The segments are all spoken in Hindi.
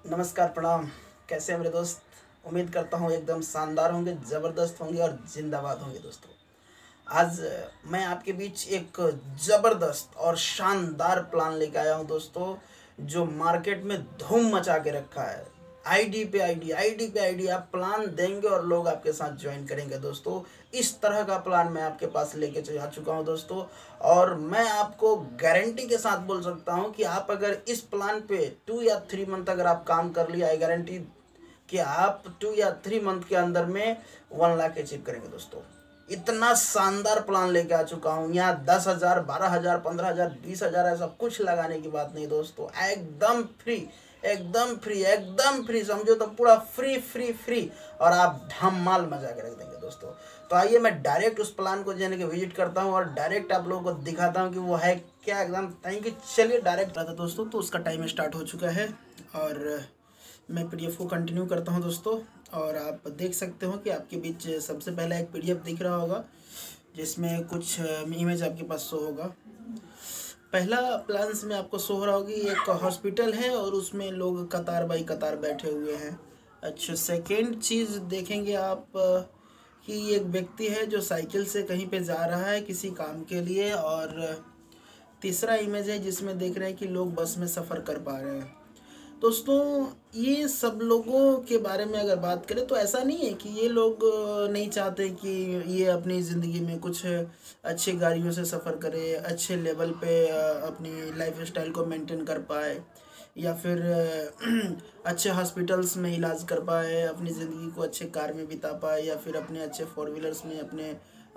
नमस्कार, प्रणाम। कैसे हैं मेरे दोस्त? उम्मीद करता हूँ एकदम शानदार होंगे, ज़बरदस्त होंगे और जिंदाबाद होंगे दोस्तों। आज मैं आपके बीच एक ज़बरदस्त और शानदार प्लान लेके आया हूँ दोस्तों, जो मार्केट में धूम मचा के रखा है। आईडी पे आईडी, आईडी पे आईडी आप प्लान देंगे और लोग आपके साथ ज्वाइन करेंगे दोस्तों। इस तरह का प्लान मैं आपके पास लेके आ चुका हूँ दोस्तों। और मैं आपको गारंटी के साथ बोल सकता हूँ कि आप अगर इस प्लान पे 2 या 3 मंथ अगर आप काम कर लिया, आई गारंटी कि आप 2 या 3 मंथ के अंदर में 1 लाख अचीव करेंगे दोस्तों। इतना शानदार प्लान लेके आ चुका हूँ। यहाँ 10,000, 12,000, 15,000, 20,000 ऐसा कुछ लगाने की बात नहीं दोस्तों। एकदम फ्री, एकदम फ्री, एकदम फ्री, समझो तो पूरा फ्री फ्री फ्री। और आप धमाल मजा के रख देंगे दोस्तों। तो आइए मैं डायरेक्ट उस प्लान को जाने के विजिट करता हूँ और डायरेक्ट आप लोगों को दिखाता हूँ कि वो है क्या एकदम। Thank you. चलिए डायरेक्ट आता दोस्तों। तो उसका टाइम स्टार्ट हो चुका है और मैं पीडीएफ को कंटिन्यू करता हूं दोस्तों। और आप देख सकते हो कि आपके बीच सबसे पहला एक पीडीएफ दिख रहा होगा जिसमें कुछ इमेज आपके पास शो होगा। पहला प्लान्स में आपको शो हो रहा होगी एक हॉस्पिटल है और उसमें लोग कतार बाई कतार बैठे हुए हैं। अच्छा, सेकेंड चीज़ देखेंगे आप कि एक व्यक्ति है जो साइकिल से कहीं पे जा रहा है किसी काम के लिए। और तीसरा इमेज है जिसमें देख रहे हैं कि लोग बस में सफ़र कर पा रहे हैं दोस्तों। ये सब लोगों के बारे में अगर बात करें तो ऐसा नहीं है कि ये लोग नहीं चाहते कि ये अपनी ज़िंदगी में कुछ अच्छी गाड़ियों से सफ़र करे, अच्छे लेवल पे अपनी लाइफ स्टाइल को मेंटेन कर पाए, या फिर अच्छे हॉस्पिटल्स में इलाज कर पाए, अपनी ज़िंदगी को अच्छे कार में बिता पाए, या फिर अपने अच्छे 4 व्हीलर्स में अपने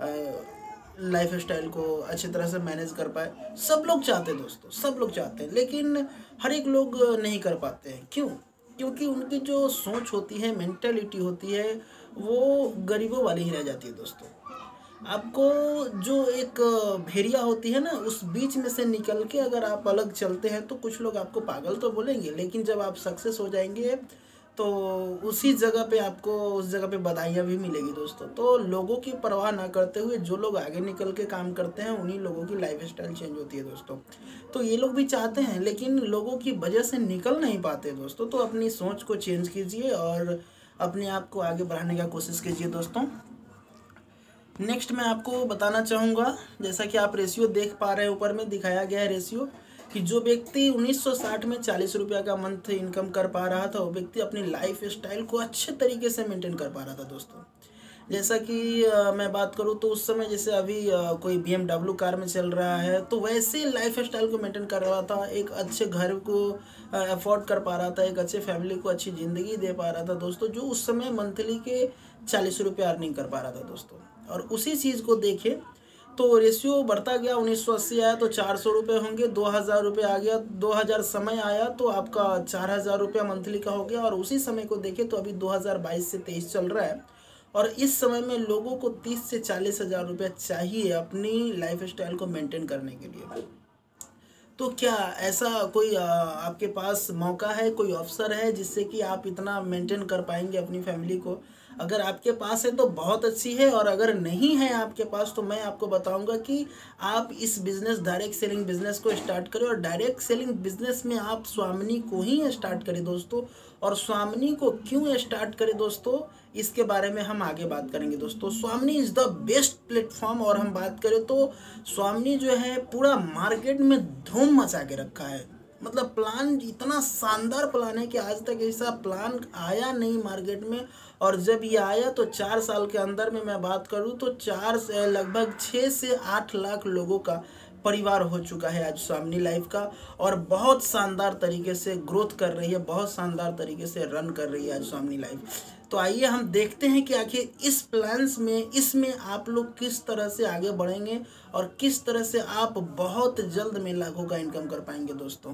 लाइफ स्टाइल को अच्छी तरह से मैनेज कर पाए। सब लोग चाहते हैं दोस्तों, सब लोग चाहते हैं, लेकिन हर एक लोग नहीं कर पाते हैं। क्यों? क्योंकि उनकी जो सोच होती है, मेंटालिटी होती है, वो गरीबों वाली ही रह जाती है दोस्तों। आपको जो एक भेड़िया होती है ना, उस बीच में से निकल के अगर आप अलग चलते हैं तो कुछ लोग आपको पागल तो बोलेंगे, लेकिन जब आप सक्सेस हो जाएंगे तो उसी जगह पे आपको उस जगह पे बधाइयाँ भी मिलेगी दोस्तों। तो लोगों की परवाह ना करते हुए जो लोग आगे निकल के काम करते हैं उन्हीं लोगों की लाइफ स्टाइल चेंज होती है दोस्तों। तो ये लोग भी चाहते हैं लेकिन लोगों की वजह से निकल नहीं पाते दोस्तों। तो अपनी सोच को चेंज कीजिए और अपने आप को आगे बढ़ाने का कोशिश कीजिए दोस्तों। नेक्स्ट मैं आपको बताना चाहूँगा, जैसा कि आप रेशियो देख पा रहे हैं, ऊपर में दिखाया गया है रेशियो कि जो व्यक्ति 1960 में 40 रुपया का मंथ इनकम कर पा रहा था, वो व्यक्ति अपनी लाइफ स्टाइल को अच्छे तरीके से मेंटेन कर पा रहा था दोस्तों। जैसा कि मैं बात करूँ तो उस समय जैसे अभी कोई BMW कार में चल रहा है, तो वैसे लाइफ स्टाइल को मेंटेन कर रहा था, एक अच्छे घर को अफोर्ड कर पा रहा था, एक अच्छे फैमिली को अच्छी ज़िंदगी दे पा रहा था दोस्तों, जो उस समय मंथली के 40 रुपये अर्निंग कर पा रहा था दोस्तों। और उसी चीज़ को देखें तो रेशियो बढ़ता गया। 1980 आया तो 400 रुपये होंगे, 2000 रुपये आ गया, 2000 समय आया तो आपका 4000 रुपया मंथली का हो गया। और उसी समय को देखें तो अभी 2022 से 23 चल रहा है और इस समय में लोगों को 30 से 40 हज़ार रुपया चाहिए अपनी लाइफ स्टाइल को मेंटेन करने के लिए। तो क्या ऐसा कोई आपके पास मौका है, कोई अवसर है जिससे कि आप इतना मेंटेन कर पाएंगे अपनी फैमिली को? अगर आपके पास है तो बहुत अच्छी है, और अगर नहीं है आपके पास तो मैं आपको बताऊंगा कि आप इस बिज़नेस, डायरेक्ट सेलिंग बिज़नेस को स्टार्ट करें। और डायरेक्ट सेलिंग बिज़नेस में आप स्वामिनी को ही स्टार्ट करें दोस्तों। और स्वामिनी को क्यों स्टार्ट करें दोस्तों, इसके बारे में हम आगे बात करेंगे दोस्तों। स्वामिनी इज़ द बेस्ट प्लेटफॉर्म। और हम बात करें तो स्वामिनी जो है पूरा मार्केट में धूम मचा के रखा है। मतलब प्लान इतना शानदार प्लान है कि आज तक ऐसा प्लान आया नहीं मार्केट में। और जब ये आया तो 4 साल के अंदर में मैं बात करूँ तो लगभग 6 से 8 लाख लोगों का परिवार हो चुका है आज स्वामिनी लाइफ का। और बहुत शानदार तरीके से ग्रोथ कर रही है, बहुत शानदार तरीके से रन कर रही है आज स्वामिनी लाइफ। तो आइए हम देखते हैं कि आखिर इस प्लान्स में, इसमें आप लोग किस तरह से आगे बढ़ेंगे और किस तरह से आप बहुत जल्द में लाखों का इनकम कर पाएंगे दोस्तों।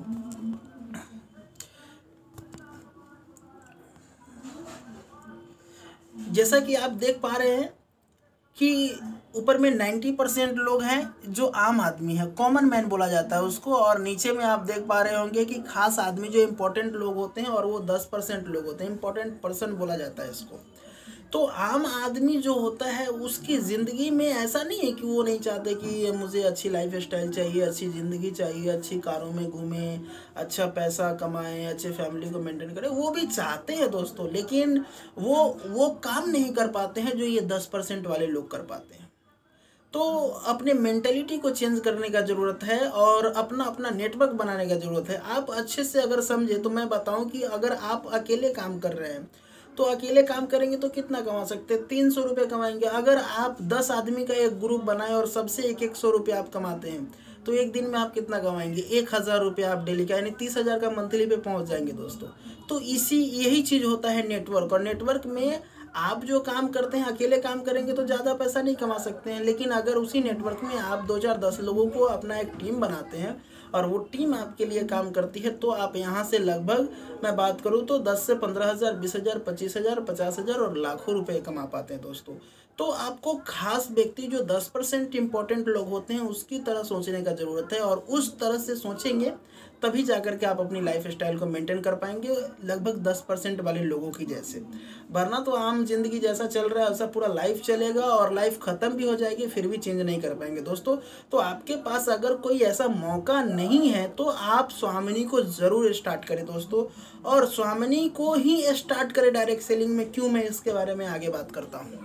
जैसा कि आप देख पा रहे हैं कि ऊपर में 90% लोग हैं जो आम आदमी है, कॉमन मैन बोला जाता है उसको। और नीचे में आप देख पा रहे होंगे कि खास आदमी जो इम्पोर्टेंट लोग होते हैं, और वो 10% लोग होते हैं, इम्पोर्टेंट पर्सन बोला जाता है इसको। तो आम आदमी जो होता है उसकी ज़िंदगी में ऐसा नहीं है कि वो नहीं चाहते कि मुझे अच्छी लाइफ स्टाइल चाहिए, अच्छी ज़िंदगी चाहिए, अच्छी कारों में घूमें, अच्छा पैसा कमाएं, अच्छे फैमिली को मेंटेन करें, वो भी चाहते हैं दोस्तों, लेकिन वो काम नहीं कर पाते हैं जो ये 10% वाले लोग कर पाते हैं। तो अपने मेंटेलिटी को चेंज करने का ज़रूरत है और अपना अपना नेटवर्क बनाने का ज़रूरत है। आप अच्छे से अगर समझे तो मैं बताऊं कि अगर आप अकेले काम कर रहे हैं तो अकेले काम करेंगे तो कितना कमा सकते हैं, 300 रुपये कमाएंगे। अगर आप 10 आदमी का एक ग्रुप बनाएं और सबसे 100 रुपये आप कमाते हैं तो एक दिन में आप कितना कमाएंगे, 1000 रुपये आप डेली का, यानी 30,000 का मंथली पे पहुंच जाएंगे दोस्तों। तो यही चीज़ होता है नेटवर्क। और नेटवर्क में आप जो काम करते हैं, अकेले काम करेंगे तो ज़्यादा पैसा नहीं कमा सकते हैं, लेकिन अगर उसी नेटवर्क में आप 2 4 10 लोगों को अपना एक टीम बनाते हैं और वो टीम आपके लिए काम करती है तो आप यहाँ से लगभग, मैं बात करूँ तो 10 से 15,000, 20,000, 25,000, 50,000 और लाखों रुपए कमा पाते हैं दोस्तों। तो आपको खास व्यक्ति जो 10% इम्पोर्टेंट लोग होते हैं उसकी तरह सोचने का ज़रूरत है, और उस तरह से सोचेंगे तभी जाकर के आप अपनी लाइफ स्टाइल को मेंटेन कर पाएंगे, लगभग 10% वाले लोगों की जैसे। वरना तो आम जिंदगी जैसा चल रहा है वैसा पूरा लाइफ चलेगा और लाइफ ख़त्म भी हो जाएगी, फिर भी चेंज नहीं कर पाएंगे दोस्तों। तो आपके पास अगर कोई ऐसा मौका नहीं है तो आप स्वामिनी को ज़रूर स्टार्ट करें दोस्तों, और स्वामिनी को ही स्टार्ट करें डायरेक्ट सेलिंग में। क्यों, मैं इसके बारे में आगे बात करता हूँ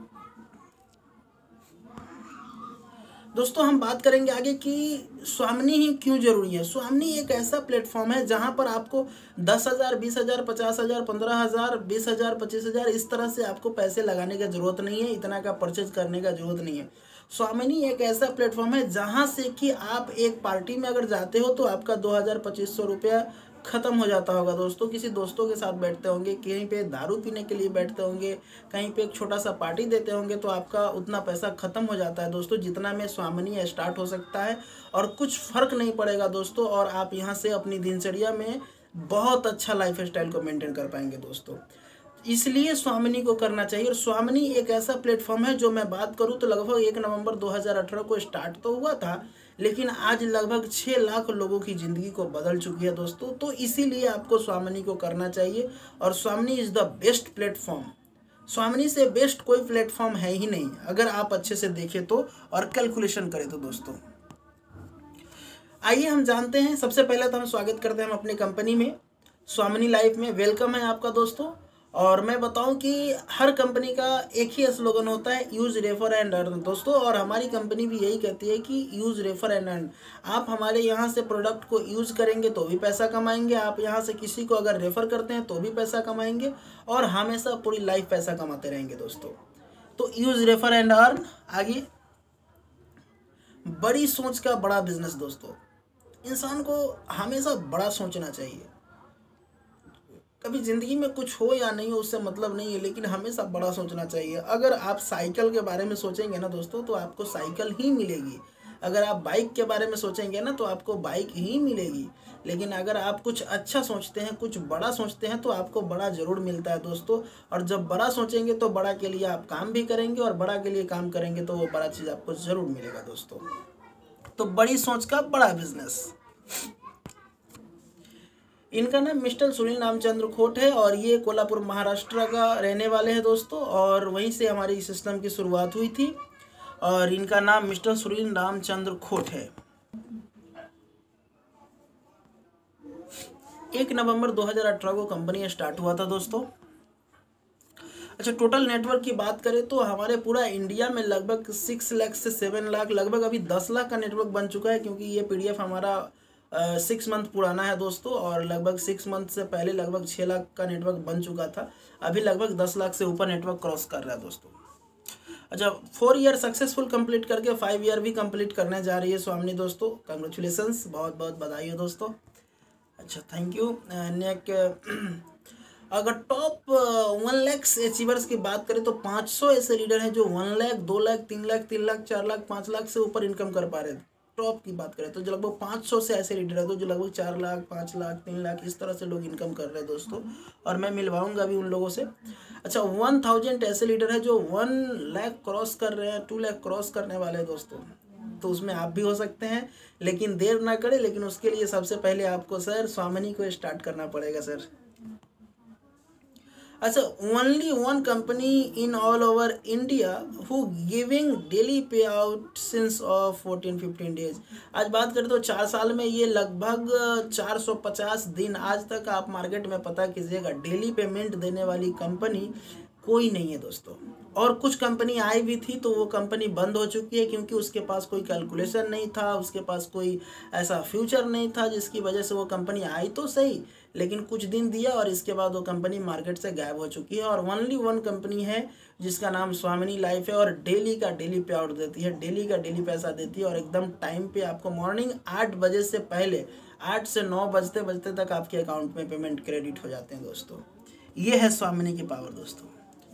दोस्तों। हम बात करेंगे आगे कि स्वामिनी ही क्यों जरूरी है। स्वामिनी एक ऐसा प्लेटफॉर्म है जहां पर आपको 10,000, 20,000, 50,000, 15,000, 20,000, 25,000 इस तरह से आपको पैसे लगाने का जरूरत नहीं है, इतना का परचेज करने का जरूरत नहीं है। स्वामिनी एक ऐसा प्लेटफॉर्म है जहां से कि आप एक पार्टी में अगर जाते हो तो आपका 2,000-2,500 रुपया ख़त्म हो जाता होगा दोस्तों। किसी दोस्तों के साथ बैठते होंगे, कहीं पे दारू पीने के लिए बैठते होंगे, कहीं पे एक छोटा सा पार्टी देते होंगे, तो आपका उतना पैसा ख़त्म हो जाता है दोस्तों जितना में स्वामिनी स्टार्ट हो सकता है, और कुछ फ़र्क नहीं पड़ेगा दोस्तों। और आप यहाँ से अपनी दिनचर्या में बहुत अच्छा लाइफ स्टाइल को मेंटेन कर पाएंगे दोस्तों। इसलिए स्वामिनी को करना चाहिए। और स्वामिनी एक ऐसा प्लेटफॉर्म है जो मैं बात करूँ तो लगभग 1 नवंबर 2018 को स्टार्ट तो हुआ था, लेकिन आज लगभग 6 लाख लोगों की ज़िंदगी को बदल चुकी है दोस्तों। तो इसीलिए आपको स्वामिनी को करना चाहिए, और स्वामिनी इज़ द बेस्ट प्लेटफॉर्म। स्वामिनी से बेस्ट कोई प्लेटफॉर्म है ही नहीं अगर आप अच्छे से देखें तो और कैलकुलेशन करें तो दोस्तों। आइए हम जानते हैं। सबसे पहले तो हम स्वागत करते हैं हम अपनी कंपनी में, स्वामिनी लाइफ में। वेलकम है आपका दोस्तों। और मैं बताऊं कि हर कंपनी का एक ही स्लोगन होता है, यूज़ रेफर एंड अर्न दोस्तों। और हमारी कंपनी भी यही कहती है कि यूज़ रेफर एंड अर्न। आप हमारे यहाँ से प्रोडक्ट को यूज़ करेंगे तो भी पैसा कमाएंगे, आप यहाँ से किसी को अगर रेफ़र करते हैं तो भी पैसा कमाएंगे, और हमेशा पूरी लाइफ पैसा कमाते रहेंगे दोस्तों। तो यूज़ रेफर एंड अर्न। आगे, बड़ी सोच का बड़ा बिजनेस दोस्तों। इंसान को हमेशा बड़ा सोचना चाहिए। कभी ज़िंदगी में कुछ हो या नहीं हो उससे मतलब नहीं है, लेकिन हमेशा बड़ा सोचना चाहिए। अगर आप साइकिल के बारे में सोचेंगे ना दोस्तों तो आपको साइकिल ही मिलेगी। अगर आप बाइक के बारे में सोचेंगे ना तो आपको बाइक ही मिलेगी। लेकिन अगर आप कुछ अच्छा सोचते हैं, कुछ बड़ा सोचते हैं तो आपको बड़ा ज़रूर मिलता है दोस्तों। और जब बड़ा सोचेंगे तो बड़ा के लिए आप काम भी करेंगे, और बड़ा के लिए काम करेंगे तो वो बड़ा चीज़ आपको ज़रूर मिलेगा दोस्तों। तो बड़ी सोच का बड़ा बिजनेस। इनका नाम मिस्टर सुनील रामचंद्र खोट है, और ये कोल्हापुर महाराष्ट्र का रहने वाले हैं दोस्तों, और वहीं से हमारी सिस्टम की शुरुआत हुई थी। और इनका नाम मिस्टर सुनील रामचंद्र खोट है। 1 नवंबर 2018 को कंपनी स्टार्ट हुआ था दोस्तों। अच्छा, टोटल नेटवर्क की बात करें तो हमारे पूरा इंडिया में लगभग 6 लाख से 7 लाख, लगभग अभी 10 लाख का नेटवर्क बन चुका है, क्योंकि ये PDF हमारा 6 मंथ पुराना है दोस्तों, और लगभग 6 मंथ से पहले लगभग 6 लाख का नेटवर्क बन चुका था। अभी लगभग 10 लाख से ऊपर नेटवर्क क्रॉस कर रहा है दोस्तों। अच्छा, 4 ईयर सक्सेसफुल कंप्लीट करके 5 ईयर भी कंप्लीट करने जा रही है स्वामिनी दोस्तों। कंग्रेचुलेसन्स, बहुत बहुत बधाई हो दोस्तों। अच्छा, थैंक यू। अगर टॉप 1 लाख अचीवर्स की बात करें तो 500 ऐसे लीडर हैं जो 1 लाख, 2 लाख, 3 लाख, 3 लाख, 4 लाख, 5 लाख से ऊपर इनकम कर पा रहे थे। टॉप की बात करें तो जो लगभग 500 से ऐसे लीडर है तो जो लगभग 4 लाख, 5 लाख, 3 लाख इस तरह से लोग इनकम कर रहे हैं दोस्तों, और मैं मिलवाऊंगा अभी उन लोगों से। अच्छा, 1000 ऐसे लीडर है जो 1 लाख क्रॉस कर रहे हैं, 2 लाख क्रॉस करने वाले हैं दोस्तों। तो उसमें आप भी हो सकते हैं, लेकिन देर ना करें। लेकिन उसके लिए सबसे पहले आपको सर स्वामिनी को स्टार्ट करना पड़ेगा सर। अच्छा, only one company in all over India who giving daily payout since of 14-15 days. आज बात करें तो 4 साल में ये लगभग 450 दिन आज तक आप मार्केट में पता कीजिएगा, डेली पेमेंट देने वाली कंपनी कोई नहीं है दोस्तों। और कुछ कंपनी आई भी थी तो वो कंपनी बंद हो चुकी है, क्योंकि उसके पास कोई कैलकुलेशन नहीं था, उसके पास कोई ऐसा फ्यूचर नहीं था जिसकी वजह से वो कंपनी आई तो सही, लेकिन कुछ दिन दिया और इसके बाद वो कंपनी मार्केट से गायब हो चुकी है। और ओनली वन कंपनी है जिसका नाम स्वामिनी लाइफ है, और डेली का डेली पे आउट देती है, डेली का डेली पैसा देती है, और एकदम टाइम पे आपको मॉर्निंग 8 बजे से पहले 8 से 9 बजते बजते तक आपके अकाउंट में पेमेंट क्रेडिट हो जाते हैं दोस्तों। ये है स्वामिनी की पावर दोस्तों।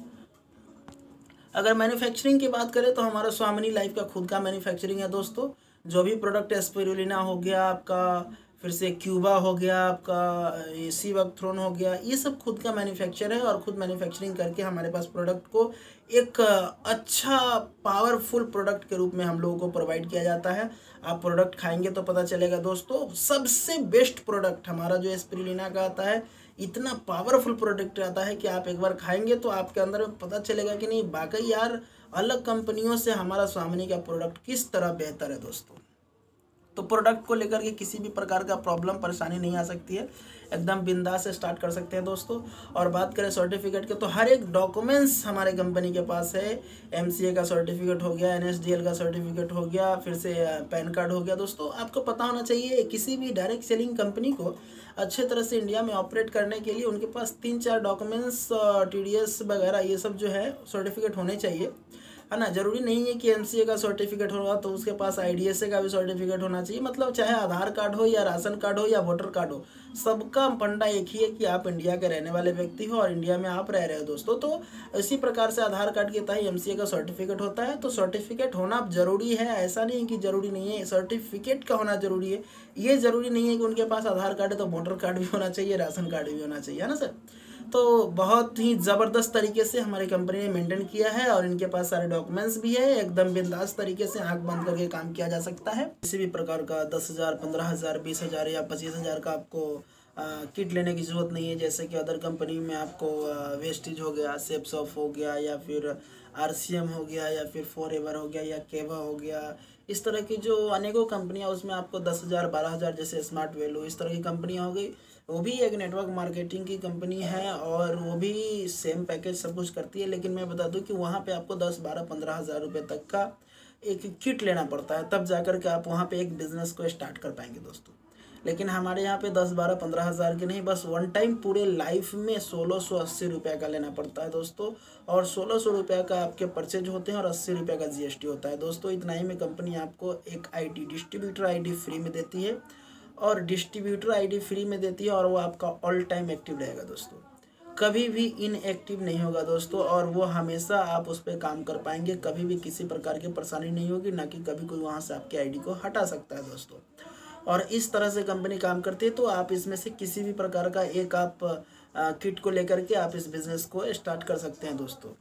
अगर मैन्युफैक्चरिंग की बात करें तो हमारा स्वामिनी लाइफ का खुद का मैन्युफैक्चरिंग है दोस्तों। जो भी प्रोडक्ट है, स्पिरुलिना हो गया आपका, फिर से क्यूबा हो गया आपका, ये सी वक्थ्रोन हो गया, ये सब खुद का मैन्युफैक्चर है। और खुद मैन्युफैक्चरिंग करके हमारे पास प्रोडक्ट को एक अच्छा पावरफुल प्रोडक्ट के रूप में हम लोगों को प्रोवाइड किया जाता है। आप प्रोडक्ट खाएंगे तो पता चलेगा दोस्तों, सबसे बेस्ट प्रोडक्ट हमारा जो स्पिरुलिना का आता है, इतना पावरफुल प्रोडक्ट आता है कि आप एक बार खाएंगे तो आपके अंदर पता चलेगा कि नहीं वाकई यार अलग कंपनियों से हमारा स्वामिनी का प्रोडक्ट किस तरह बेहतर है दोस्तों। तो प्रोडक्ट को लेकर के किसी भी प्रकार का प्रॉब्लम परेशानी नहीं आ सकती है, एकदम बिंदास से स्टार्ट कर सकते हैं दोस्तों। और बात करें सर्टिफिकेट के तो हर एक डॉक्यूमेंट्स हमारे कंपनी के पास है। MCA का सर्टिफिकेट हो गया, NSDL का सर्टिफिकेट हो गया, फिर से पैन कार्ड हो गया दोस्तों। आपको पता होना चाहिए किसी भी डायरेक्ट सेलिंग कंपनी को अच्छे तरह से इंडिया में ऑपरेट करने के लिए उनके पास 3-4 डॉक्यूमेंट्स, TDS वगैरह ये सब जो है सर्टिफिकेट होने चाहिए, है ना। जरूरी नहीं है कि MCA का सर्टिफिकेट होगा तो उसके पास IDSA का भी सर्टिफिकेट होना चाहिए। मतलब चाहे आधार कार्ड हो या राशन कार्ड हो या वोटर कार्ड हो, सबका फंडा एक ही है कि आप इंडिया के रहने वाले व्यक्ति हो और इंडिया में आप रह रहे हो दोस्तों। तो इसी प्रकार से आधार कार्ड के तहत MCA का सर्टिफिकेट होता है। तो सर्टिफिकेट होना जरूरी है, ऐसा नहीं है कि जरूरी नहीं है। सर्टिफिकेट का होना जरूरी है, ये जरूरी नहीं है कि उनके पास आधार कार्ड है तो वोटर कार्ड भी होना चाहिए, राशन कार्ड भी होना चाहिए, है ना सर। तो बहुत ही ज़बरदस्त तरीके से हमारी कंपनी ने मेंटेन किया है और इनके पास सारे डॉक्यूमेंट्स भी है। एकदम बिंदास तरीके से आंख बंद करके काम किया जा सकता है। किसी भी प्रकार का 10,000, 15,000, 20,000 या 25,000 का आपको किट लेने की ज़रूरत नहीं है। जैसे कि अदर कंपनी में आपको वेस्टेज हो गया, सेप्सॉफ हो गया, या फिर RCM हो गया, या फिर फॉरएवर हो गया, या केवा हो गया, इस तरह की जो अनेकों कंपनियां, उसमें आपको 10,000, 12,000 जैसे स्मार्ट वैल्यू, इस तरह की कंपनियां हो गई। वो भी एक नेटवर्क मार्केटिंग की कंपनी है और वो भी सेम पैकेज सब कुछ करती है। लेकिन मैं बता दूं कि वहाँ पे आपको 10, 12, 15,000 रुपये तक का एक किट लेना पड़ता है, तब जाकर के आप वहाँ पे एक बिज़नेस को स्टार्ट कर पाएंगे दोस्तों। लेकिन हमारे यहाँ पे 10, 12, 15,000 के नहीं, बस वन टाइम पूरे लाइफ में 1680 रुपये का लेना पड़ता है दोस्तों। और 1600 रुपये का आपके परचेज होते हैं और 80 रुपये का GST होता है दोस्तों। इतना ही में कंपनी आपको एक ID, डिस्ट्रीब्यूटर ID फ्री में देती है, और डिस्ट्रीब्यूटर ID फ्री में देती है, और वो आपका ऑल टाइम एक्टिव रहेगा दोस्तों, कभी भी इनएक्टिव नहीं होगा दोस्तों। और वो हमेशा आप उस पर काम कर पाएंगे, कभी भी किसी प्रकार की परेशानी नहीं होगी, ना कि कभी कोई वहाँ से आपके ID को हटा सकता है दोस्तों। और इस तरह से कंपनी काम करती है। तो आप इसमें से किसी भी प्रकार का एक आप किट को लेकर के आप इस बिज़नेस को स्टार्ट कर सकते हैं दोस्तों।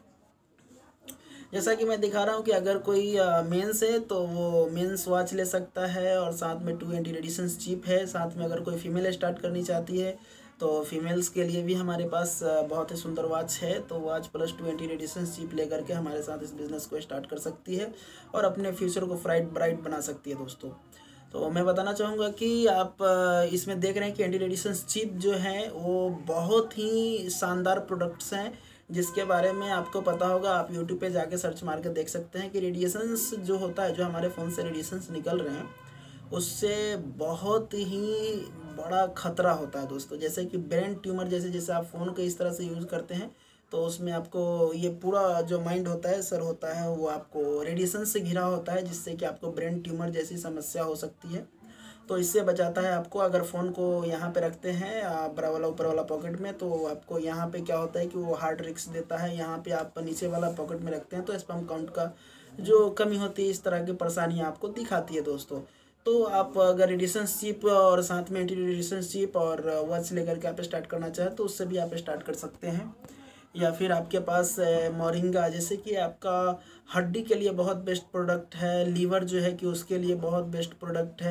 जैसा कि मैं दिखा रहा हूँ कि अगर कोई मेंस है तो वो मेंस वॉच ले सकता है, और साथ में 2 एडिशंस चिप है। साथ में अगर कोई फीमेल स्टार्ट करनी चाहती है तो फीमेल्स के लिए भी हमारे पास बहुत ही सुंदर वॉच है। तो वॉच प्लस 2 एडिशंस चिप लेकर के हमारे साथ इस बिज़नेस को स्टार्ट कर सकती है और अपने फ्यूचर को ब्राइट बना सकती है दोस्तों। तो मैं बताना चाहूँगा कि आप इसमें देख रहे हैं कि एंटी रेडिएशन चिप जो है वो बहुत ही शानदार प्रोडक्ट्स हैं, जिसके बारे में आपको पता होगा। आप यूट्यूब पे जाके सर्च मार के देख सकते हैं कि रेडिएशंस जो होता है, जो हमारे फ़ोन से रेडिएशंस निकल रहे हैं, उससे बहुत ही बड़ा खतरा होता है दोस्तों। जैसे कि ब्रेन ट्यूमर, जैसे आप फ़ोन को इस तरह से यूज़ करते हैं तो उसमें आपको ये पूरा जो माइंड होता है, सर होता है, वो आपको रेडिएशन से घिरा होता है, जिससे कि आपको ब्रेन ट्यूमर जैसी समस्या हो सकती है। तो इससे बचाता है आपको। अगर फ़ोन को यहाँ पे रखते हैं बड़ा वाला ऊपर वाला पॉकेट में, तो आपको यहाँ पे क्या होता है कि वो हार्ट रिस्क देता है। यहाँ पे आप नीचे वाला पॉकेट में रखते हैं तो स्पर्म काउंट का जो कमी होती है, इस तरह की परेशानियाँ आपको दिखाती है दोस्तों। तो आप अगर रेडिएशन चिप और साथ में एंटी रेडिएशन चिप और वॉच लेकर के आप स्टार्ट करना चाहें तो उससे भी आप स्टार्ट कर सकते हैं। या फिर आपके पास मोरिंगा, जैसे कि आपका हड्डी के लिए बहुत बेस्ट प्रोडक्ट है, लीवर जो है कि उसके लिए बहुत बेस्ट प्रोडक्ट है,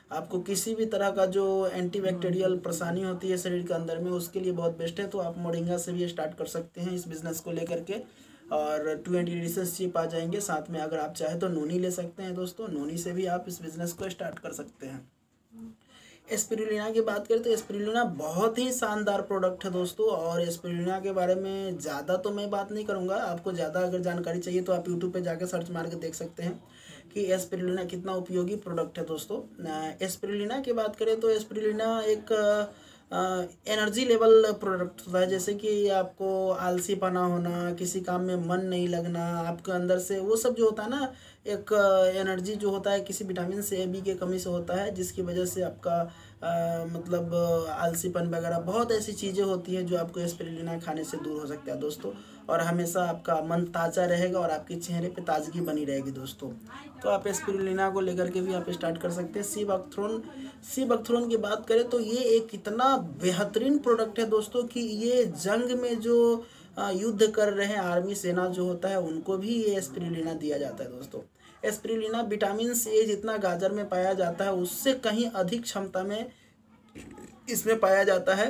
आपको किसी भी तरह का जो एंटीबैक्टीरियल परेशानी होती है शरीर के अंदर में, उसके लिए बहुत बेस्ट है। तो आप मोरिंगा से भी स्टार्ट कर सकते हैं इस बिज़नेस को लेकर के, और 20 रिलेशनशिप आ जाएंगे साथ में। अगर आप चाहें तो नोनी ले सकते हैं दोस्तों, नोनी से भी आप इस बिज़नेस को स्टार्ट कर सकते हैं। एस्पिरुलिना की बात करें तो एस्पिरुलिना बहुत ही शानदार प्रोडक्ट है दोस्तों, और एस्पिरुलिना के बारे में ज़्यादा तो मैं बात नहीं करूँगा। आपको ज़्यादा अगर जानकारी चाहिए तो आप यूट्यूब पे जाकर सर्च मार के देख सकते हैं कि एस्पिरुलिना कितना उपयोगी प्रोडक्ट है दोस्तों। एस्पिरुलिना की बात करें तो एस्पिरुलिना एक एनर्जी लेवल प्रोडक्ट होता है। जैसे कि आपको आलसीपना होना, किसी काम में मन नहीं लगना, आपके अंदर से वो सब जो होता है ना, एक एनर्जी जो होता है किसी विटामिन से बी के कमी से होता है, जिसकी वजह से आपका मतलब आलसीपन वगैरह बहुत ऐसी चीज़ें होती हैं जो आपको एस्पिरुलिना खाने से दूर हो सकता है दोस्तों। और हमेशा आपका मन ताज़ा रहेगा और आपके चेहरे पे ताजगी बनी रहेगी दोस्तों। तो आप एस्पिरुलिना को लेकर के भी आप स्टार्ट कर सकते हैं। सी बकथ्रोन की बात करें तो ये एक इतना बेहतरीन प्रोडक्ट है दोस्तों कि ये जंग में जो युद्ध कर रहे हैं आर्मी सेना जो होता है, उनको भी ये एस्पिरुलिना दिया जाता है दोस्तों। एस्पिरुलिना विटामिन ए जितना गाजर में पाया जाता है उससे कहीं अधिक क्षमता में इसमें पाया जाता है।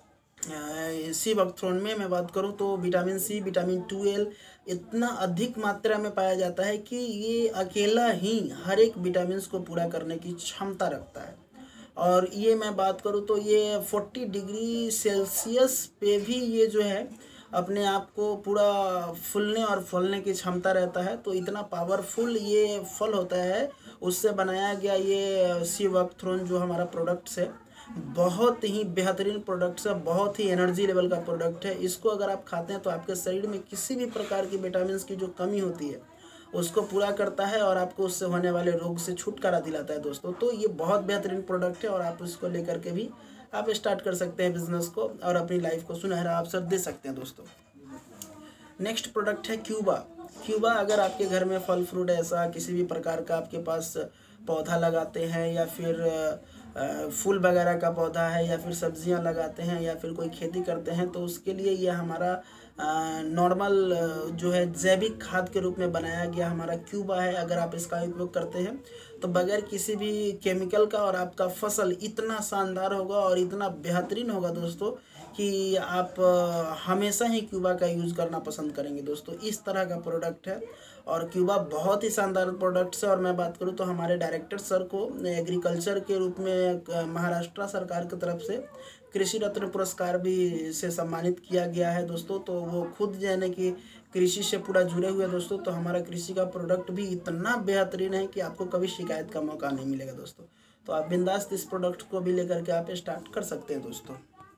सी बकथ्रोन में मैं बात करूं तो विटामिन सी, विटामिन 12 इतना अधिक मात्रा में पाया जाता है कि ये अकेला ही हर एक विटामिन को पूरा करने की क्षमता रखता है। और ये मैं बात करूँ तो ये 40 डिग्री सेल्सियस पे भी ये जो है अपने आप को पूरा फूलने और फलने की क्षमता रहता है। तो इतना पावरफुल ये फल होता है, उससे बनाया गया ये सी बकथ्रोन जो हमारा प्रोडक्ट्स है, बहुत ही बेहतरीन प्रोडक्ट्स है, बहुत ही एनर्जी लेवल का प्रोडक्ट है। इसको अगर आप खाते हैं तो आपके शरीर में किसी भी प्रकार की विटामिन की जो कमी होती है उसको पूरा करता है और आपको उससे होने वाले रोग से छुटकारा दिलाता है दोस्तों। तो ये बहुत बेहतरीन प्रोडक्ट है और आप इसको लेकर के भी आप स्टार्ट कर सकते हैं बिजनेस को और अपनी लाइफ को सुनहरा अवसर दे सकते हैं दोस्तों। नेक्स्ट प्रोडक्ट है क्यूबा। क्यूबा अगर आपके घर में फल फ्रूट ऐसा किसी भी प्रकार का आपके पास पौधा लगाते हैं, या फिर फूल वगैरह का पौधा है, या फिर सब्जियां लगाते हैं, या फिर कोई खेती करते हैं, तो उसके लिए ये हमारा नॉर्मल जो है जैविक खाद के रूप में बनाया गया हमारा क्यूबा है। अगर आप इसका उपयोग करते हैं तो बगैर किसी भी केमिकल का और आपका फसल इतना शानदार होगा और इतना बेहतरीन होगा दोस्तों कि आप हमेशा ही क्यूबा का यूज़ करना पसंद करेंगे दोस्तों। इस तरह का प्रोडक्ट है और क्यूबा बहुत ही शानदार प्रोडक्ट्स है। और मैं बात करूँ तो हमारे डायरेक्टर सर को एग्रीकल्चर के रूप में महाराष्ट्र सरकार की तरफ से कृषि रत्न पुरस्कार भी से सम्मानित किया गया है दोस्तों। तो वो खुद यानी कि कृषि से पूरा जुड़े हुए दोस्तों। तो हमारा कृषि का प्रोडक्ट भी इतना बेहतरीन है कि आपको कभी शिकायत का मौका नहीं मिलेगा दोस्तों। तो आप बिंदास इस प्रोडक्ट को भी लेकर के आप स्टार्ट कर सकते हैं दोस्तों।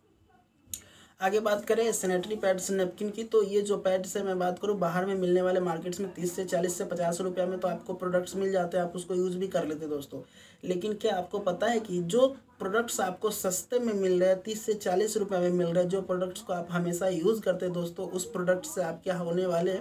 आगे बात करें सैनिटरी पैड्स नैपकिन की, तो ये जो पैड्स है मैं बात करूँ बाहर में मिलने वाले मार्केट्स में 30 से 40 से 50 रुपये में तो आपको प्रोडक्ट्स मिल जाते हैं, आप उसको यूज़ भी कर लेते हैं दोस्तों। लेकिन क्या आपको पता है कि जो प्रोडक्ट्स आपको सस्ते में मिल रहे हैं, 30 से 40 रुपये में मिल रहे हैं, जो प्रोडक्ट्स को आप हमेशा यूज़ करते हैं दोस्तों, उस प्रोडक्ट से आप क्या होने वाले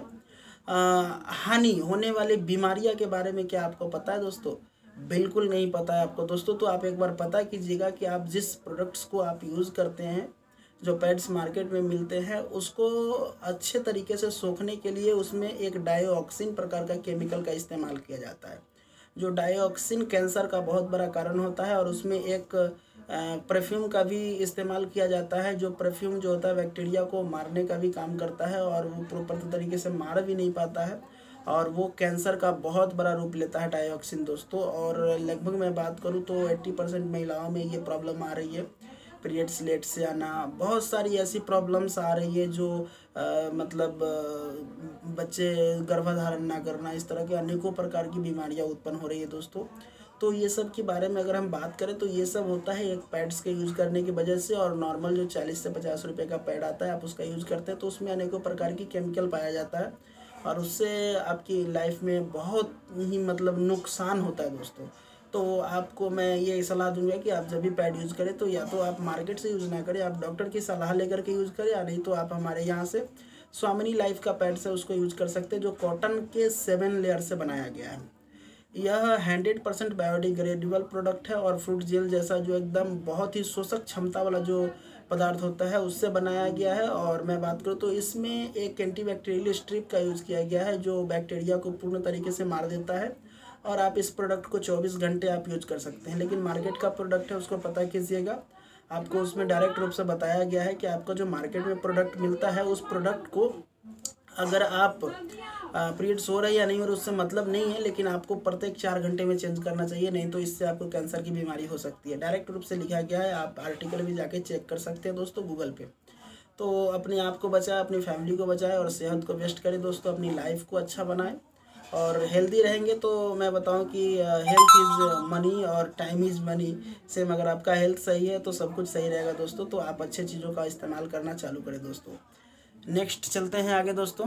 हानि होने वाली बीमारियाँ के बारे में क्या आपको पता है दोस्तों? बिल्कुल नहीं पता है आपको दोस्तों। तो आप एक बार पता कीजिएगा कि आप जिस प्रोडक्ट्स को आप यूज़ करते हैं, जो पैड्स मार्केट में मिलते हैं, उसको अच्छे तरीके से सोखने के लिए उसमें एक डायोक्सिन प्रकार का केमिकल का इस्तेमाल किया जाता है। जो डायोक्सिन कैंसर का बहुत बड़ा कारण होता है। और उसमें एक परफ्यूम का भी इस्तेमाल किया जाता है, जो परफ्यूम जो होता है बैक्टीरिया को मारने का भी काम करता है और वो प्रॉपर तरीके से मार भी नहीं पाता है और वो कैंसर का बहुत बड़ा रूप लेता है डायोक्सिन दोस्तों। और लगभग मैं बात करूँ तो 80% महिलाओं में ये प्रॉब्लम आ रही है, पीरियड्स लेट से आना, बहुत सारी ऐसी प्रॉब्लम्स आ रही है जो मतलब बच्चे गर्भधारण ना करना, इस तरह के अनेकों प्रकार की बीमारियां उत्पन्न हो रही है दोस्तों। तो ये सब के बारे में अगर हम बात करें तो ये सब होता है एक पैड्स के यूज़ करने की वजह से। और नॉर्मल जो 40 से 50 रुपये का पैड आता है आप उसका यूज़ करते हैं तो उसमें अनेकों प्रकार की केमिकल पाया जाता है और उससे आपकी लाइफ में बहुत ही मतलब नुकसान होता है दोस्तों। तो आपको मैं ये सलाह दूंगा कि आप जब भी पैड यूज़ करें तो या तो आप मार्केट से यूज़ ना करें, आप डॉक्टर की सलाह लेकर के यूज़ करें, या नहीं तो आप हमारे यहाँ से स्वामिनी लाइफ का पैड्स है उसको यूज़ कर सकते हैं, जो कॉटन के 7 लेयर से बनाया गया है। यह 100% बायोडिग्रेडेबल प्रोडक्ट है और फ्रूट जेल जैसा जो एकदम बहुत ही शोषक क्षमता वाला जो पदार्थ होता है उससे बनाया गया है। और मैं बात करूँ तो इसमें एक एंटीबैक्टीरियल स्ट्रिप का यूज़ किया गया है जो बैक्टीरिया को पूर्ण तरीके से मार देता है और आप इस प्रोडक्ट को 24 घंटे आप यूज कर सकते हैं। लेकिन मार्केट का प्रोडक्ट है उसको पता कीजिएगा, आपको उसमें डायरेक्ट रूप से बताया गया है कि आपको जो मार्केट में प्रोडक्ट मिलता है उस प्रोडक्ट को अगर आप पीरियड्स हो रही है या नहीं हो रही उससे मतलब नहीं है, लेकिन आपको प्रत्येक 4 घंटे में चेंज करना चाहिए, नहीं तो इससे आपको कैंसर की बीमारी हो सकती है। डायरेक्ट रूप से लिखा गया है, आप आर्टिकल भी जाके चेक कर सकते हैं दोस्तों गूगल पे। तो अपने आप को बचाए, अपनी फैमिली को बचाए और सेहत को वेस्ट करें दोस्तों, अपनी लाइफ को अच्छा बनाए और हेल्दी रहेंगे। तो मैं बताऊं कि हेल्थ इज़ मनी और टाइम इज़ मनी। सेम अगर आपका हेल्थ सही है तो सब कुछ सही रहेगा दोस्तों। तो आप अच्छे चीज़ों का इस्तेमाल करना चालू करें दोस्तों। नेक्स्ट चलते हैं आगे दोस्तों।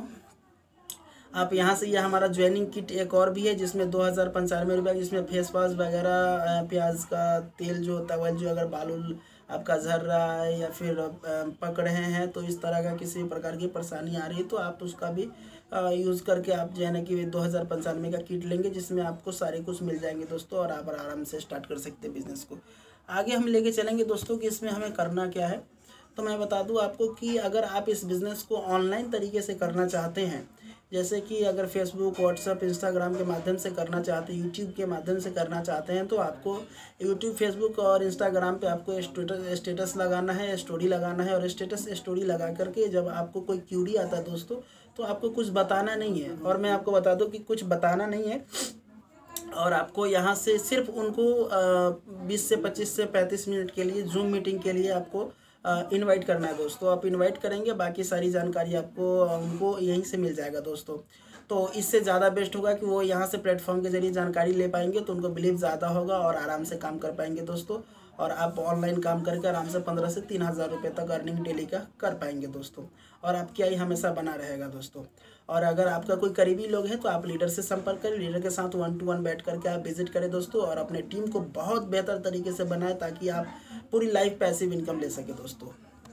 आप यहाँ से यह हमारा ज्वाइनिंग किट एक और भी है जिसमें 2095 जिसमें फेस वॉश वगैरह, प्याज का तेल जो होता है, जो अगर बाल आपका झड़ रहा है या फिर पक रहे हैं तो इस तरह का किसी प्रकार की परेशानी आ रही है तो आप उसका भी यूज़ करके आप जो है ना कि 2095 का किट लेंगे जिसमें आपको सारे कुछ मिल जाएंगे दोस्तों और आप आराम से स्टार्ट कर सकते हैं बिजनेस को। आगे हम लेके चलेंगे दोस्तों कि इसमें हमें करना क्या है। तो मैं बता दूं आपको कि अगर आप इस बिज़नेस को ऑनलाइन तरीके से करना चाहते हैं, जैसे कि अगर फेसबुक, व्हाट्सअप, इंस्टाग्राम के माध्यम से करना चाहते हैं, यूट्यूब के माध्यम से करना चाहते हैं, तो आपको यूट्यूब, फेसबुक और इंस्टाग्राम पे आपको स्टेटस लगाना है, स्टोरी लगाना है और स्टेटस स्टोरी लगा करके जब आपको कोई क्यूरी आता है दोस्तों तो आपको कुछ बताना नहीं है। और मैं आपको बता दूं कि कुछ बताना नहीं है और आपको यहाँ से सिर्फ उनको 20 से 25 से 35 मिनट के लिए जूम मीटिंग के लिए आपको इनवाइट करना है दोस्तों। आप इनवाइट करेंगे, बाकी सारी जानकारी आपको उनको यहीं से मिल जाएगा दोस्तों। तो इससे ज़्यादा बेस्ट होगा कि वो यहाँ से प्लेटफॉर्म के जरिए जानकारी ले पाएंगे तो उनको बिलीव ज़्यादा होगा और आराम से काम कर पाएंगे दोस्तों। और आप ऑनलाइन काम करके आराम से 15 से 3,000 रुपये तक अर्निंग डेली का कर पाएंगे दोस्तों। और आपकी आय हमेशा बना रहेगा दोस्तों। और अगर आपका कोई करीबी लोग हैं तो आप लीडर से संपर्क करें, लीडर के साथ 1 to 1 बैठ करके आप विजिट करें दोस्तों और अपने टीम को बहुत बेहतर तरीके से बनाएं ताकि आप पूरी लाइफ पैसिव इनकम ले सके दोस्तों।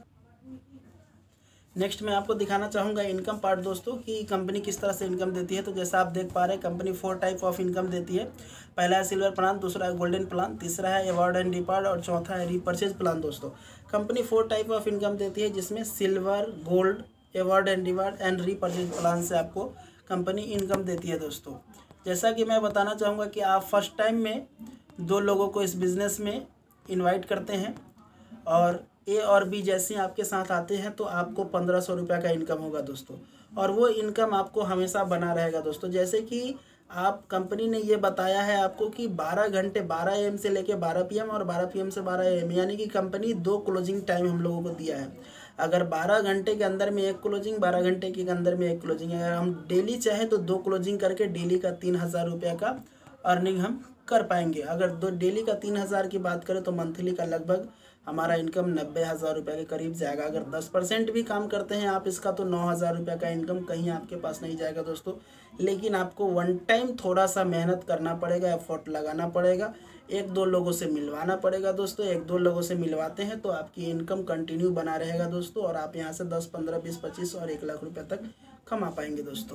नेक्स्ट मैं आपको दिखाना चाहूँगा इनकम पार्ट दोस्तों कि कंपनी किस तरह से इनकम देती है। तो जैसा आप देख पा रहे हैं कंपनी 4 टाइप ऑफ इनकम देती है। पहला है सिल्वर प्लान, दूसरा है गोल्डन प्लान, तीसरा है अवार्ड एंड रिवार्ड और चौथा है रीपर्चेज प्लान दोस्तों। कंपनी 4 टाइप ऑफ इनकम देती है जिसमें silver, gold, award and reward and repurchase plan से आपको कंपनी इनकम देती है दोस्तों। जैसा कि मैं बताना चाहूँगा कि आप फर्स्ट टाइम में 2 लोगों को इस बिज़नेस में इन्वाइट करते हैं और ए और बी जैसे आपके साथ आते हैं तो आपको 1500 रुपये का इनकम होगा दोस्तों। और वो इनकम आपको हमेशा बना रहेगा दोस्तों। जैसे कि आप कंपनी ने ये बताया है आपको कि 12 घंटे 12 AM से लेके 12 PM और 12 PM से 12 AM, यानी कि कंपनी 2 क्लोजिंग टाइम हम लोगों को दिया है। अगर 12 घंटे के अंदर में 1 क्लोजिंग, 12 घंटे के अंदर में 1 क्लोजिंग, अगर हम डेली चाहे तो 2 क्लोजिंग करके डेली का 3,000 रुपये का अर्निंग हम कर पाएंगे। अगर डेली का 3,000 की बात करें तो मंथली का लगभग हमारा इनकम 90,000 रुपये के करीब जाएगा। अगर 10% भी काम करते हैं आप इसका तो 9,000 रुपये का इनकम कहीं आपके पास नहीं जाएगा दोस्तों। लेकिन आपको वन टाइम थोड़ा सा मेहनत करना पड़ेगा, एफर्ट लगाना पड़ेगा, 1-2 लोगों से मिलवाना पड़ेगा दोस्तों। 1-2 लोगों से मिलवाते हैं तो आपकी इनकम कंटिन्यू बना रहेगा दोस्तों और आप यहाँ से 10, 15, 20, 25 और 1 लाख रुपये तक कमा पाएंगे दोस्तों।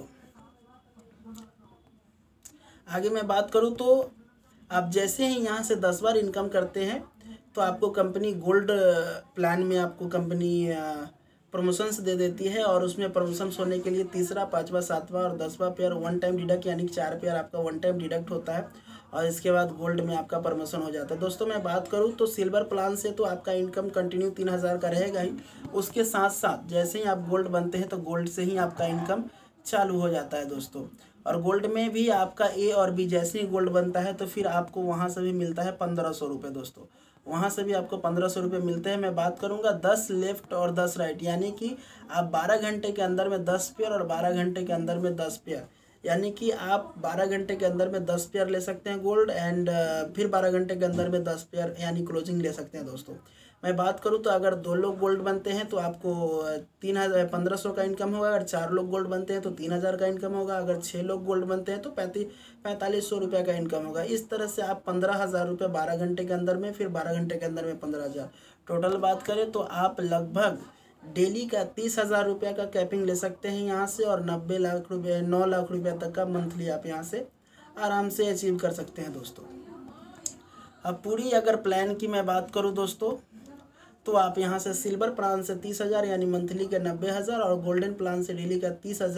आगे मैं बात करूँ तो आप जैसे ही यहाँ से 10 बार इनकम करते हैं तो आपको कंपनी गोल्ड प्लान में आपको कंपनी प्रमोशंस दे देती है और उसमें प्रमोशंस होने के लिए 3रा, 5वां, 7वां और 10वां पेयर 1 टाइम डिडक्ट, यानी 4 पेयर आपका 1 टाइम डिडक्ट होता है और इसके बाद गोल्ड में आपका प्रमोशन हो जाता है दोस्तों। मैं बात करूँ तो सिल्वर प्लान से तो आपका इनकम कंटिन्यू 3,000 का रहेगा ही, उसके साथ साथ जैसे ही आप गोल्ड बनते हैं तो गोल्ड से ही आपका इनकम चालू हो जाता है दोस्तों। और गोल्ड में भी आपका ए और बी जैसे ही गोल्ड बनता है तो फिर आपको वहाँ से भी मिलता है 1,500 रुपये दोस्तों। वहाँ से भी आपको 1,500 रुपये मिलते हैं। मैं बात करूँगा 10 लेफ्ट और 10 राइट, यानी कि आप 12 घंटे के अंदर में 10 पेयर और 12 घंटे के अंदर में 10 पेयर, यानी कि आप 12 घंटे के अंदर में 10 पेयर ले सकते हैं गोल्ड एंड फिर 12 घंटे के अंदर में 10 पेयर यानी क्लोजिंग ले सकते हैं दोस्तों। मैं बात करूँ तो अगर 2 लोग गोल्ड बनते हैं तो आपको 1,500 का इनकम होगा। अगर 4 लोग गोल्ड बनते हैं तो 3,000 का इनकम होगा। अगर 6 लोग गोल्ड बनते हैं तो 4,500 रुपये का इनकम होगा। इस तरह से आप 15,000 रुपये 12 घंटे के अंदर में, फिर 12 घंटे के अंदर में 15,000, टोटल बात करें तो आप लगभग डेली का 30,000 रुपये का कैपिंग ले सकते हैं यहाँ से और 9 लाख रुपये तक का मंथली आप यहाँ से आराम से अचीव कर सकते हैं दोस्तों। अब पूरी अगर प्लान की मैं बात करूँ दोस्तों तो आप यहाँ से सिल्वर प्लान से 30,000 यानी मंथली के 90,000 और गोल्डन प्लान से डेली का 30,000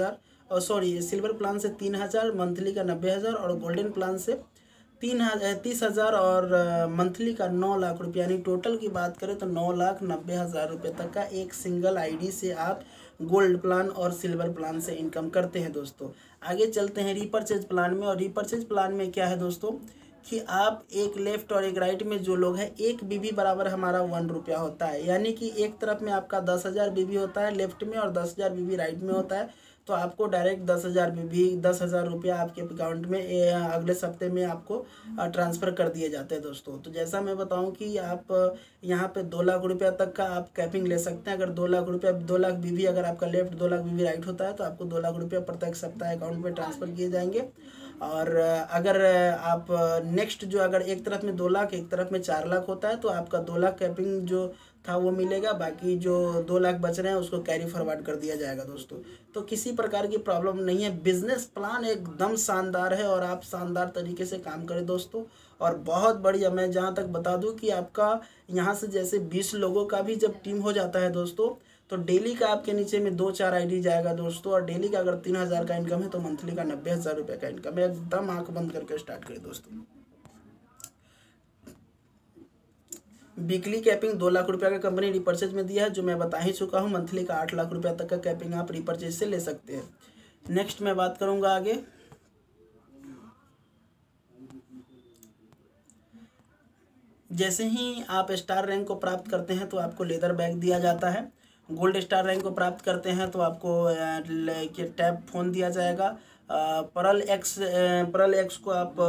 और सॉरी सिल्वर प्लान से 3,000, मंथली का 90,000, और गोल्डन प्लान से 30,000 और मंथली का 9 लाख रुपये। यानी टोटल की बात करें तो 9,90,000 रुपये तक का एक सिंगल आईडी से आप गोल्ड प्लान और सिल्वर प्लान से इनकम करते हैं दोस्तों। आगे चलते हैं रीपर्चेज प्लान में। और रीपर्चेज प्लान में क्या है दोस्तों कि आप एक लेफ्ट और एक राइट में जो लोग हैं, एक बीबी बराबर हमारा 1 रुपया होता है। यानी कि एक तरफ में आपका 10,000 बीबी होता है लेफ्ट में और 10,000 बीबी राइट में होता है, तो आपको डायरेक्ट 10,000 बीबी 10,000 रुपया आपके अकाउंट में अगले हफ्ते में आपको ट्रांसफ़र कर दिए जाते हैं दोस्तों। तो जैसा मैं बताऊं कि आप यहाँ पे 2 लाख रुपया तक का आप कैपिंग ले सकते हैं। अगर 2 लाख रुपया 2 लाख बीबी अगर आपका लेफ्ट 2 लाख बीबी राइट होता है तो आपको 2 लाख रुपया प्रत्येक सप्ताह अकाउंट में ट्रांसफ़र किए जाएंगे। और अगर आप नेक्स्ट जो अगर एक तरफ में 2 लाख एक तरफ में 4 लाख होता है तो आपका 2 लाख कैपिंग जो था वो मिलेगा, बाकी जो 2 लाख बच रहे हैं उसको कैरी फॉरवर्ड कर दिया जाएगा दोस्तों। तो किसी प्रकार की प्रॉब्लम नहीं है, बिजनेस प्लान एकदम शानदार है और आप शानदार तरीके से काम करें दोस्तों। और बहुत बढ़िया, मैं जहाँ तक बता दूँ कि आपका यहाँ से जैसे 20 लोगों का भी जब टीम हो जाता है दोस्तों तो डेली का आपके नीचे में 2-4 आईडी जाएगा दोस्तों। और डेली का अगर 3,000 का इनकम है तो मंथली का 90,000 रुपये का इनकम है। एकदम आंख बंद करके स्टार्ट करें दोस्तों। वीकली कैपिंग 2 लाख रुपया का कंपनी रिपर्चेज में दिया है, जो मैं बता ही चुका हूँ। मंथली का 8 लाख रुपया तक का कैपिंग आप रिपर्चेज से ले सकते हैं। नेक्स्ट मैं बात करूँगा आगे। जैसे ही आप स्टार रैंक को प्राप्त करते हैं तो आपको लेदर बैग दिया जाता है। गोल्ड स्टार रैंक को प्राप्त करते हैं तो आपको टैब फ़ोन दिया जाएगा। परल एक्स को आप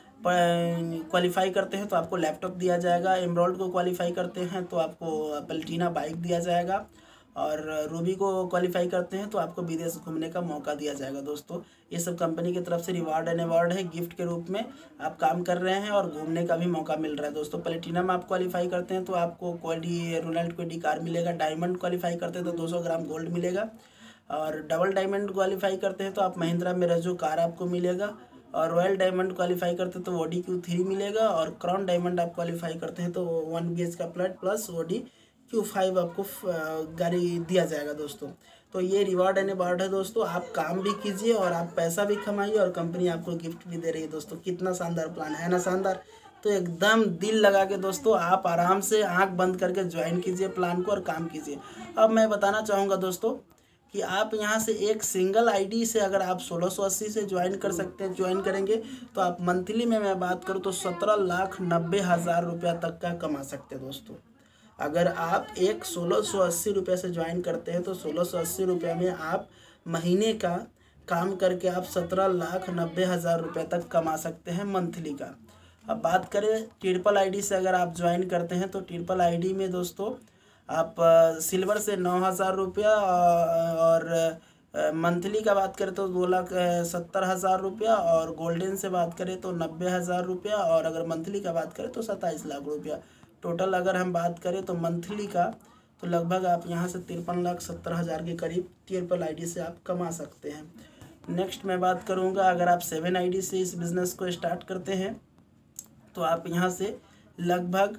क्वालिफाई करते हैं तो आपको लैपटॉप दिया जाएगा। एमराल्ड को क्वालिफाई करते हैं तो आपको प्लेटिना बाइक दिया जाएगा। और रूबी को क्वालिफाई करते हैं तो आपको विदेश घूमने का मौका दिया जाएगा दोस्तों। ये सब कंपनी की तरफ से रिवार्ड एंड अवार्ड है, गिफ्ट के रूप में आप काम कर रहे हैं और घूमने का भी मौका मिल रहा है दोस्तों। प्लेटिनम आप क्वालिफाई करते हैं तो आपको रोनाल्ड क्वेडी कार मिलेगा। डायमंड क्वालिफाई करते हैं तो 200 ग्राम गोल्ड मिलेगा। और डबल डायमंड क्वालिफाई करते हैं तो आप महिंद्रा मिराजो कार आपको मिलेगा। और रॉयल डायमंड क्वालिफाई करते हैं तो ओडी Q3 मिलेगा। और क्राउन डायमंड आप क्वालिफाई करते हैं तो 1 BH का फ्लैट प्लस ओडी Q5 आपको गाड़ी दिया जाएगा दोस्तों। तो ये रिवार्ड एंड अवार्ड है दोस्तों। आप काम भी कीजिए और आप पैसा भी कमाइए और कंपनी आपको गिफ्ट भी दे रही है दोस्तों। कितना शानदार प्लान है ना, शानदार। तो एकदम दिल लगा के दोस्तों आप आराम से आंख बंद करके ज्वाइन कीजिए प्लान को और काम कीजिए। अब मैं बताना चाहूँगा दोस्तों कि आप यहाँ से एक सिंगल आईडी से अगर आप 1680 से ज्वाइन कर सकते हैं, ज्वाइन करेंगे तो आप मंथली में मैं बात करूँ तो 17,90,000 रुपया तक का कमा सकते हैं दोस्तों। अगर आप एक 1680 रुपये से ज्वाइन करते हैं तो 1680 रुपये में आप महीने का काम करके आप 17,90,000 रुपये तक कमा सकते हैं मंथली का। अब बात करें ट्रिपल आईडी से अगर आप ज्वाइन करते हैं तो ट्रिपल आईडी में दोस्तों आप सिल्वर से 9,000 रुपया और मंथली का बात करें तो 2,70,000 रुपया और गोल्डन से बात करें तो 90,000 रुपया और अगर मंथली का बात करें तो 27 लाख रुपया। टोटल अगर हम बात करें तो मंथली का तो लगभग आप यहाँ से 53,70,000 के करीब ट्रिपल आईडी से आप कमा सकते हैं। नेक्स्ट मैं बात करूँगा अगर आप 7 आईडी से इस बिज़नेस को स्टार्ट करते हैं तो आप यहाँ से लगभग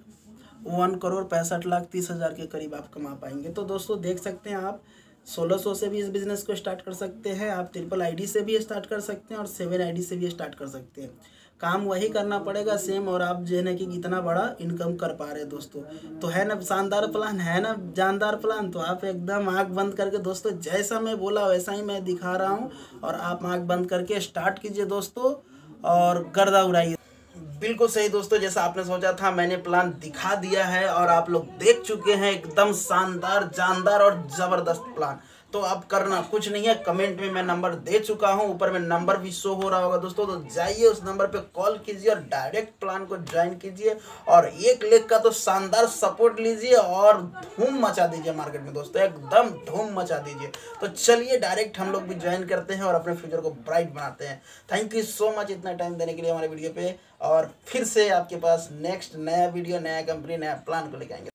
1,65,30,000 के करीब आप कमा पाएंगे। तो दोस्तों देख सकते हैं आप 1600 से भी इस बिज़नेस को स्टार्ट कर सकते हैं, आप ट्रिपल आईडी से भी स्टार्ट कर सकते हैं और 7 आईडी से भी स्टार्ट कर सकते हैं। काम वही करना पड़ेगा सेम और आप जो है ना कि इतना बड़ा इनकम कर पा रहे हैं दोस्तों। तो है ना शानदार प्लान, है ना जानदार प्लान। तो आप एकदम आंख बंद करके दोस्तों जैसा मैं बोला वैसा ही मैं दिखा रहा हूँ और आप आंख बंद करके स्टार्ट कीजिए दोस्तों और गर्दा उड़ाइए। बिल्कुल सही दोस्तों, जैसा आपने सोचा था मैंने प्लान दिखा दिया है और आप लोग देख चुके हैं एकदम शानदार जानदार और ज़बरदस्त प्लान। तो अब करना कुछ नहीं है, कमेंट में मैं नंबर दे चुका हूं, ऊपर में नंबर भी शो हो रहा होगा दोस्तों। तो जाइए उस नंबर पे कॉल कीजिए और डायरेक्ट प्लान को ज्वाइन कीजिए और 1 लाख का तो शानदार सपोर्ट लीजिए और धूम मचा दीजिए मार्केट में दोस्तों, एकदम धूम मचा दीजिए। तो चलिए डायरेक्ट हम लोग भी ज्वाइन करते हैं और अपने फ्यूचर को ब्राइट बनाते हैं। थैंक यू सो मच इतना टाइम देने के लिए हमारे वीडियो पे। और फिर से आपके पास नेक्स्ट नया वीडियो, नया कंपनी, नया प्लान को लेकर आएंगे।